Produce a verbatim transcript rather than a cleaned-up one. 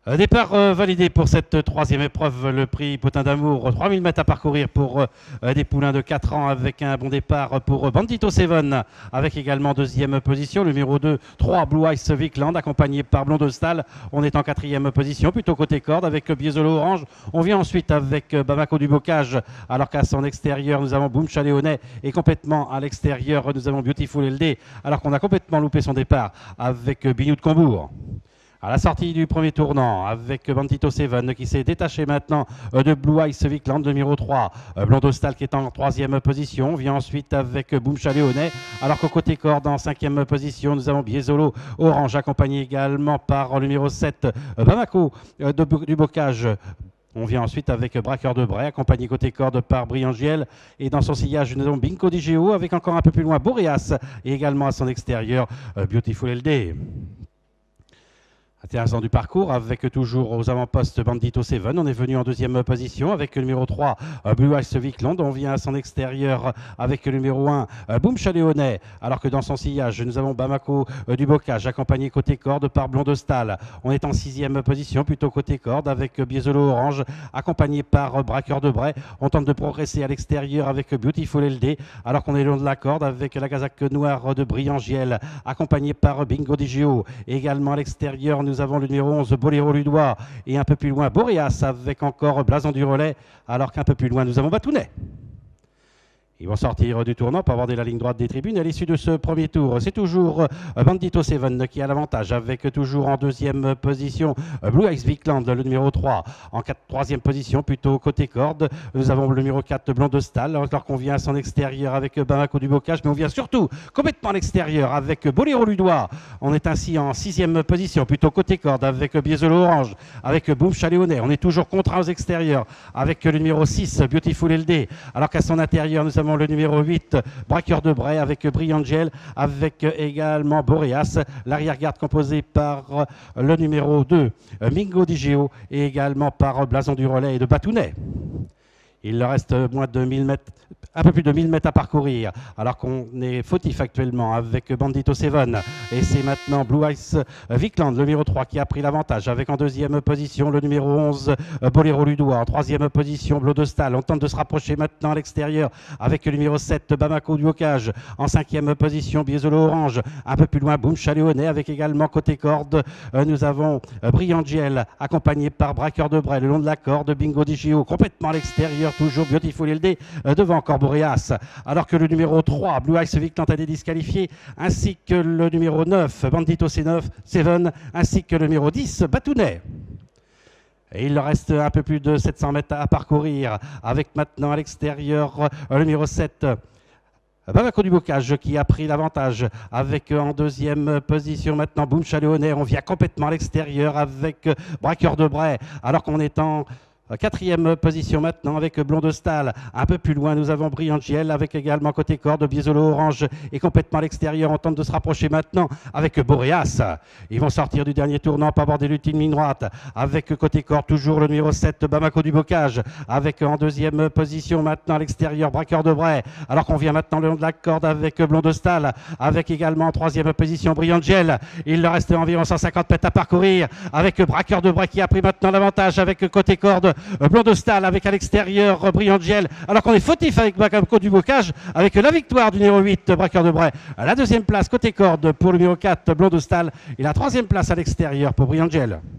Euh, Départ euh, validé pour cette troisième épreuve, le prix Potin d'Amour, trois mille mètres à parcourir pour euh, des poulains de quatre ans avec un bon départ pour Bandito Seven, avec également deuxième position, le numéro deux, trois Blue Ice Vikland, accompagné par Blondestal. On est en quatrième position, plutôt côté corde avec Biezolo Orange. On vient ensuite avec Bamako du Bocage, alors qu'à son extérieur, nous avons Boom Chaléonet et complètement à l'extérieur, nous avons Beautiful L D, alors qu'on a complètement loupé son départ avec Bignou de Combourg. À la sortie du premier tournant, avec Bandito Seven qui s'est détaché maintenant de Blue Ice Vikland, numéro trois. Blondestal qui est en troisième position. Vient ensuite avec Boom Chaléonet. Alors qu'au côté corde, en cinquième position, nous avons Biezolo Orange, accompagné également par le numéro sept, Bamako de, du Bocage. On vient ensuite avec Braqueur de Bray, accompagné côté corde par Briangiel. Et dans son sillage, nous avons Binko Di Geo, avec encore un peu plus loin Boreas. Et également à son extérieur, Beautiful L D. Intéressant du parcours avec toujours aux avant-postes Bandito Seven. On est venu en deuxième position avec le numéro trois Blue Ice Vikland. On vient à son extérieur avec le numéro un Boom Chaléonet. Alors que dans son sillage, nous avons Bamako du Bocage, accompagné côté corde par Blondestal. On est en sixième position, plutôt côté corde avec Biezolo Orange, accompagné par Braqueur de Bray. On tente de progresser à l'extérieur avec Beautiful L D. Alors qu'on est long de la corde avec la casaque noire de Briangiel, accompagné par Bingo Di Geo. Également à l'extérieur, nous avons le numéro onze, Boléro Ludois, et un peu plus loin, Boreas, avec encore Blason du relais, alors qu'un peu plus loin, nous avons Batounet. Ils vont sortir du tournant pour aborder la ligne droite des tribunes. À l'issue de ce premier tour, c'est toujours Bandito Seven qui a l'avantage, avec toujours en deuxième position Blue Ice Vikland, le numéro trois. En quatre, troisième position, plutôt côté corde, nous avons le numéro quatre, Blondestal, alors qu'on vient à son extérieur avec Bamako du Bocage, mais on vient surtout complètement à l'extérieur avec Boléro Ludois. On est ainsi en sixième position, plutôt côté corde, avec Biezolo Orange, avec Boom Chaléonet. On est toujours contraint aux extérieurs avec le numéro six, Beautiful L D, alors qu'à son intérieur, nous avons le numéro huit, Braqueur de Bray, avec Briangel, avec également Boreas, l'arrière-garde composé par le numéro deux, Mingo Di Geo, et également par Blason du relais et de Batounet. Il leur reste moins de mille mètres, un peu plus de mille mètres à parcourir, alors qu'on est fautif actuellement avec Bandito Seven. Et c'est maintenant Blue Ice Vikland, le numéro trois, qui a pris l'avantage, avec en deuxième position le numéro onze, Boléro Ludois. En troisième position, Blondestal. On tente de se rapprocher maintenant à l'extérieur avec le numéro sept, Bamako du Bocage. En cinquième position, Biezolo Orange. Un peu plus loin, Boom Chaléonet, avec également côté corde, nous avons Briangiel, accompagné par Braqueur de Bray, le long de la corde, Bingo Di Geo, complètement à l'extérieur. Toujours Beautiful L D, euh, devant encore Boreas, alors que le numéro trois, Blue Ice Vikland, a été disqualifié, ainsi que le numéro neuf, Bandito Seven, ainsi que le numéro dix, Batounet. Et il leur reste un peu plus de sept cents mètres à parcourir, avec maintenant à l'extérieur euh, le numéro sept, Bamako du Bocage, qui a pris l'avantage, avec en deuxième position maintenant Boom Chaléonet. On vient complètement à l'extérieur avec Braqueur de Bray, alors qu'on est en quatrième position maintenant avec Blondestal. Un peu plus loin, nous avons Briangiel, avec également côté corde Biezolo Orange, et complètement à l'extérieur. On tente de se rapprocher maintenant avec Boreas. Ils vont sortir du dernier tournant pour aborder l'ultime ligne droite, avec côté corde toujours le numéro sept, Bamako du Bocage, avec en deuxième position maintenant à l'extérieur Braqueur de Bray, alors qu'on vient maintenant le long de la corde avec Blondestal, avec également en troisième position Briangiel. Il leur reste environ cent cinquante mètres à parcourir, avec Braqueur de Bray qui a pris maintenant l'avantage, avec côté corde Blondestal, avec à l'extérieur Briangiel, alors qu'on est fautif avec Bamako du Bocage, avec la victoire du numéro huit, Braqueur de Bray. La deuxième place côté corde pour le numéro quatre, Blondestal, et la troisième place à l'extérieur pour Briangiel.